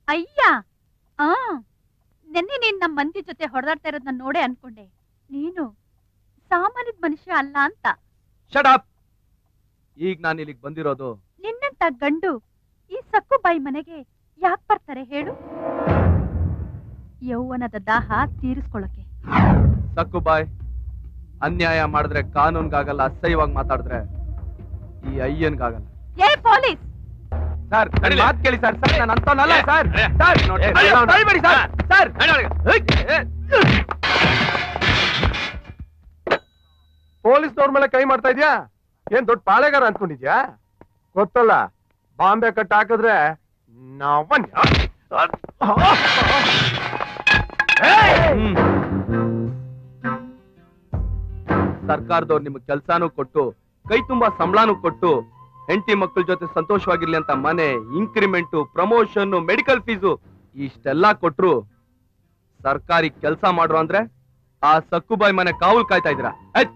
ಅಯ್ಯ ನೆನ್ನೆ ನೀನ್ ನಮ್ಮ ಮಂದಿ ಜೊತೆ ಹೊಡೆದಾಡ್ತಾ ಇರೋದನ್ನ ನೋಡೇ ಅನ್ಕೊಂಡೆ. ನೀನು ಸಾಮಾನ್ಯದ ಮನುಷ್ಯ ಅಲ್ಲ ಅಂತ. Shut up. ಈಗ ನಾನು ಇಲ್ಲಿಗೆ ಬಂದಿರೋದು ನಿನ್ನಂತ ಗಂಡು ಈ ಸಕ್ಕುಬಾಯಿ ಮನೆಗೆ ಯಾಕೆ ಬರ್ತಾರೆ ಹೇಳು? ಯೌವನದ ದಾಹ ತೀರಿಸ್ಕೊಳ್ಳಕ್ಕೆ. ಸಕ್ಕುಬಾಯ್, ಅನ್ಯಾಯ ಮಾಡಿದ್ರೆ ಕಾನೂನ್ಗಾಗಲ್ಲ, ಅಸಹ್ಯವಾಗಿ ಮಾತಾಡಿದ್ರೆ ಈ ಅಯ್ಯನ್ಗಾಗಲ್ಲ. ಏ ಪೊಲೀಸ್! ಸರ್ ಮಾತು ಕೇಳಿ ಸರ್. ಸರ್ ನಾನು ಅಂತನಲ್ಲ ಸರ್. ಸರ್ ಸರ್ ಪೊಲೀಸ್ನವ್ರ ಮೇಲೆ ಕೈ ಮಾಡ್ತಾ ಇದ್ಯಾ? ಏನ್ ದೊಡ್ಡ ಪಾಳೆಗಾರ ಅನ್ಕೊಂಡಿದ್ಯಾ? ಗೊತ್ತಲ್ಲ, ಬಾಂಬೆ ಕಟ್ ಹಾಕಿದ್ರೆ ಸರ್ಕಾರದವ್ರು ನಿಮ್ಗೆ ಕೆಲ್ಸಾನು ಕೊಟ್ಟು ಕೈ ತುಂಬಾ ಸಂಬಳನೂ ಕೊಟ್ಟು ಹೆಂಡತಿ ಮಕ್ಕಳ ಜೊತೆ ಸಂತೋಷವಾಗಿರ್ಲಿ ಅಂತ ಮನೆ, ಇನ್ಕ್ರಿಮೆಂಟು, ಪ್ರಮೋಷನ್, ಮೆಡಿಕಲ್ ಫೀಸು ಇಷ್ಟೆಲ್ಲಾ ಕೊಟ್ರು ಸರ್ಕಾರಿ ಕೆಲ್ಸ ಮಾಡ್ರು ಅಂದ್ರೆ ಆ ಸಕ್ಕುಬಾಯಿ ಮನೆ ಕಾವಲ್ ಕಾಯ್ತಾ ಇದ್ದೀರಾ?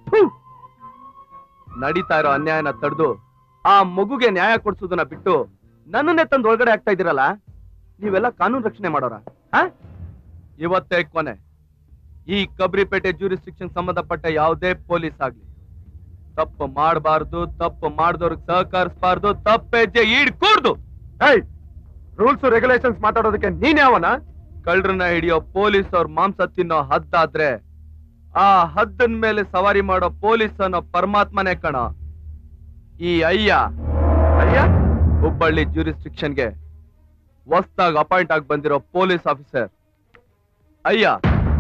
ನಡೀತಾ ಇರೋ ಅನ್ಯಾಯನ ತಡೆದು ಆ ಮಗುಗೆ ನ್ಯಾಯ ಕೊಡ್ಸೋದನ್ನ ಬಿಟ್ಟು ನನ್ನನ್ನೇ ತಂದು ಒಳಗಡೆ ಆಗ್ತಾ ಇದ್ದೀರಲ್ಲ, ನೀವೆಲ್ಲ ಕಾನೂನು ರಕ್ಷಣೆ ಮಾಡೋರ? ಇವತ್ತೇ ಕೊನೆ. ಈ ಕಬ್ರಿಪೇಟೆ ಜ್ಯೂರಿಸ್ಟಿಕ್ಷನ್ ಸಂಬಂಧಪಟ್ಟ ಯಾವುದೇ ಪೊಲೀಸ್ ಆಗ್ಲಿ ತಪ್ಪು ಮಾಡಬಾರ್ದು, ತಪ್ಪು ಮಾಡಿದವ್ರಿಗೆ ಸಹಕರಿಸಬಾರ್ದು, ತಪ್ಪೆಜ್ಜೆ ಈಡ್ಕೂಡ್ದು. ರೂಲ್ಸ್ ರೆಗ್ಯುಲೇಷನ್ಸ್ ಮಾತಾಡೋದಕ್ಕೆ ನೀನ್ ಯಾವನ? ಕಳ್ಳರನ್ನ ಹಿಡಿಯೋ ಪೊಲೀಸ್ ಅವ್ರ ಮಾಂಸ ತಿನ್ನೋ ಹದ್ದಾದ್ರೆ ಆ ಹದ್ದನ್ ಮೇಲೆ ಸವಾರಿ ಮಾಡೋ ಪೊಲೀಸ್ ಅನ್ನೋ ಪರಮಾತ್ಮನೇ ಕಣ ಈ ಅಯ್ಯ. ಹುಬ್ಬಳ್ಳಿ ಜ್ಯೂರಿಸ್ಟಿಕ್ಷನ್ಗೆ ಹೊಸದಾಗಿ ಅಪಾಯಿಂಟ್ ಆಗಿ ಬಂದಿರೋ ಪೊಲೀಸ್ ಆಫೀಸರ್ ಅಯ್ಯ.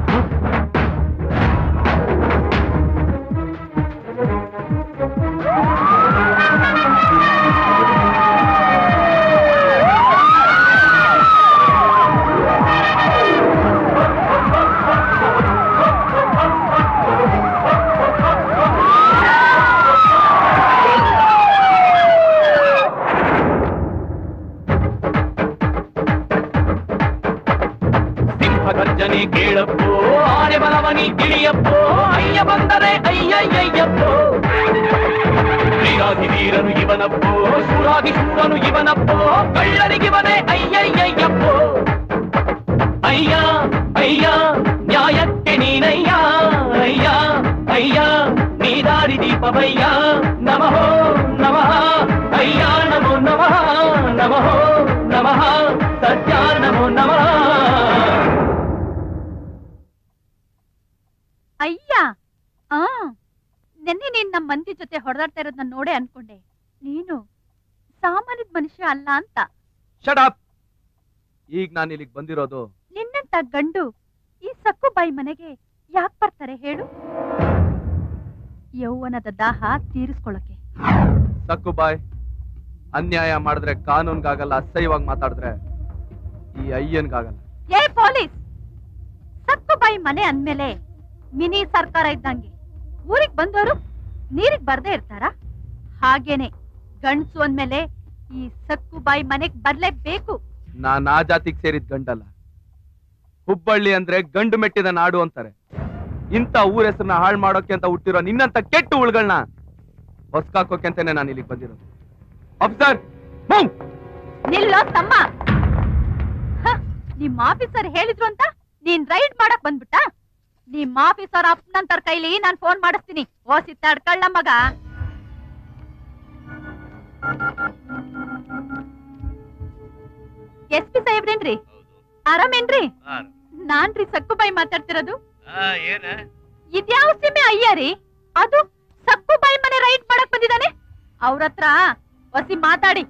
ಗರ್ಜನೆ ಕೇಳಪ್ಪೋ, ಆನೆ ಬಲವನಿ ಗಿಳಿಯಪ್ಪೋ, ಅಯ್ಯ ಬಂದರೆ ಅಯ್ಯಯ್ಯಯ್ಯಪ್ಪೋ. ವೀರಾಗಿ ವೀರನು ಇವನಪ್ಪೋ, ಶೂರಾಗಿ ಶೂರನು ಇವನಪ್ಪೋ, ಕಳ್ಳರಿಗಿವನೇ ಅಯ್ಯಯ್ಯಯ್ಯಪ್ಪೋ. ಅಯ್ಯ ಅಯ್ಯ ನ್ಯಾಯಕ್ಕೆ ನೀನಯ್ಯ, ಅಯ್ಯ ಅಯ್ಯ ನೀ ದಾರಿ ದೀಪವಯ್ಯ. ನಮಃ ನಮಃ ಅಯ್ಯ ನಮೋ ನಮಃ, ನಮಃ ನಮಃ ಸತ್ಯ ನಮೋ ನಮಃ. ಅಯ್ಯ ನೆನ್ನೆ ನೀನ್ ನಮ್ಮ ಮಂದಿ ಜೊತೆ ಹೊಡೆದಾಡ್ತಾ ಇರೋದನ್ನ ನೋಡೇ ಅನ್ಕೊಂಡೆ. ನೀನು ಸಾಮಾನ್ಯದ ಮನುಷ್ಯ ಅಲ್ಲ ಅಂತ. Shut up. ಈಗ ನಾನು ಇಲ್ಲಿಗೆ ಬಂದಿರೋದು ನಿನ್ನಂತ ಗಂಡು ಈ ಸಕ್ಕುಬಾಯಿ ಮನೆಗೆ ಯಾಕೆ ಬರ್ತಾರೆ ಹೇಳು? ಯೌವನದ ದಾಹ ತೀರಿಸ್ಕೊಳ್ಳಕ್ಕೆ. ಸಕ್ಕುಬಾಯ್, ಅನ್ಯಾಯ ಮಾಡಿದ್ರೆ ಕಾನೂನ್ಗಾಗಲ್ಲ, ಅಸಹ್ಯವಾಗಿ ಮಾತಾಡಿದ್ರೆ ಈ ಅಯ್ಯನ್ಗಾಗಲ್ಲ. ಏ ಪೊಲೀಸ್! ಸಕ್ಕುಬಾಯಿ ಮನೆ ಅಂದ್ಮೇಲೆ ಮಿನಿ ಸರ್ಕಾರ ಇದ್ದಂಗೆ ಊರಿಗೆ ಬಂದವರು ನೀರಿಗೆ ಬರ್ದೇ ಇರ್ತಾರ? ಹಾಗೇನೆ ಗಂಡ್ಸು ಅಂದ್ಮೇಲೆ ಈ ಸಕ್ಕುಬಾಯಿ ಮನೆಗ್ ಬರ್ಲೇಬೇಕು. ನಾನ್ ಆ ಜಾತಿಗೆ ಸೇರಿದ ಗಂಡಲ್ಲ. ಹುಬ್ಬಳ್ಳಿ ಅಂದ್ರೆ ಗಂಡು ಮೆಟ್ಟಿದ ನಾಡು ಅಂತಾರೆ. ಇಂಥ ಊರ ಹೆಸರನ್ನ ಹಾಳು ಮಾಡೋಕೆ ಅಂತ ಹುಟ್ಟಿರೋ ನಿನ್ನಂತ ಕೆಟ್ಟ ಉಳ್ಗಳನ್ನ ಹೊಸ್ಕಾಕೋಕೆ ಅಂತಾನೆ ನಾನು ಇಲ್ಲಿಗೆ ಬಂದಿರೋದು. ಆಫೀಸರ್ ನಿಲ್ಲೋ ತಮ್ಮ. ನಿಮ್ ಆಫೀಸರ್ ಹೇಳಿದ್ರು ಅಂತ ನೀನ್ ರೈಡ್ ಮಾಡಕ್ ಬಂದ್ಬಿಟ್ಟ? ನಿಮ್ ಆಫೀಸರ್ ಅಪ್ಪನಂತರ ಕೈಲಿ ನಾನ್ ಫೋನ್ ಮಾಡಿಸ್ತೀನಿ. ಓ ಸಿತ್ತಾಡ್ಕಳ್ಳ ಮಗ. SP ಸಾಹೇಬ್ರೇನ್ರಿ? ಆರಾಮೇನ್ರಿ? ನಾನ್ರಿ ಸಕ್ಕುಬಾಯಿ ಮಾತಾಡ್ತಿರೋದು. ಇದ್ಯಾವ ಸೀಮೆ ಅಯ್ಯ ರೀ? ಅದು ಸಕ್ಕುಬಾಯಿ ಮನೆ ರೈಡ್ ಮಾಡಕ್ ಬಂದಿದ್ದಾನೆ. ಅವ್ರತ್ರ ಹೊಸಿ ಮಾತಾಡಿ.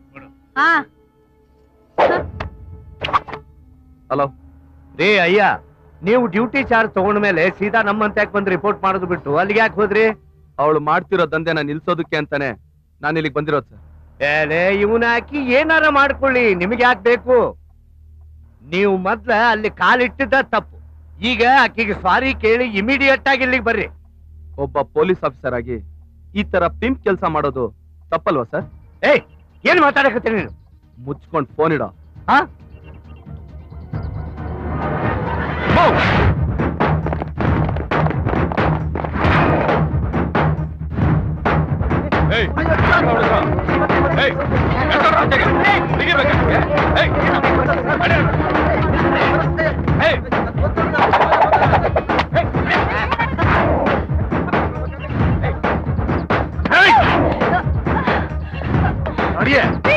ಹಲೋ ರೇ ಅಯ್ಯ, ನೀವು ಡ್ಯೂಟಿ ಚಾರ್ಜ್ ತಗೊಂಡ ಮೇಲೆ ಸೀದಾ ನಮ್ಮಂತ ಯಾಕೆ ಬಂದು ರಿಪೋರ್ಟ್ ಮಾಡೋದು ಬಿಟ್ಟು ಅಲ್ಲಿಗೆ ಯಾಕೆ ಹೋದ್ರಿ? ಅವಳು ಮಾಡ್ತಿರೋ ದಂಧೆನ ನಿಲ್ಸೋದಕ್ಕೆ ಅಂತಾನೆ ನಾನು ಇಲ್ಲಿಗೆ ಬಂದಿರೋದು ಸರ್. ಏಲೇ ಇವನ ಹಾಕಿ ಏನಾರ ಮಾಡ್ಕೊಳ್ಳಿ, ನಿಮಗೆ ಯಾಕೆ ಬೇಕು? ನೀವು ಮೊದ್ಲ ಅಲ್ಲಿ ಕಾಲಿಟ್ಟಿದ್ದ ತಪ್ಪು. ಈಗ ಆಕಿಗೆ ಸಾರಿ ಕೇಳಿ ಇಮಿಡಿಯೇಟ್ ಆಗಿ ಇಲ್ಲಿಗೆ ಬರ್ರಿ. ಒಬ್ಬ ಪೊಲೀಸ್ ಆಫೀಸರ್ ಆಗಿ ಈ ತರ ಪಿಂಪ್ ಕೆಲಸ ಮಾಡೋದು ತಪ್ಪಲ್ವಾ ಸರ್? ಏಯ್, ಏನ್ ಮಾತಾಡಕತ್ತೀನಿ ನೀನು? ಮುಚ್ಕೊಂಡು ಫೋನ್ ಇಡೋ. ನಡಿಯೇ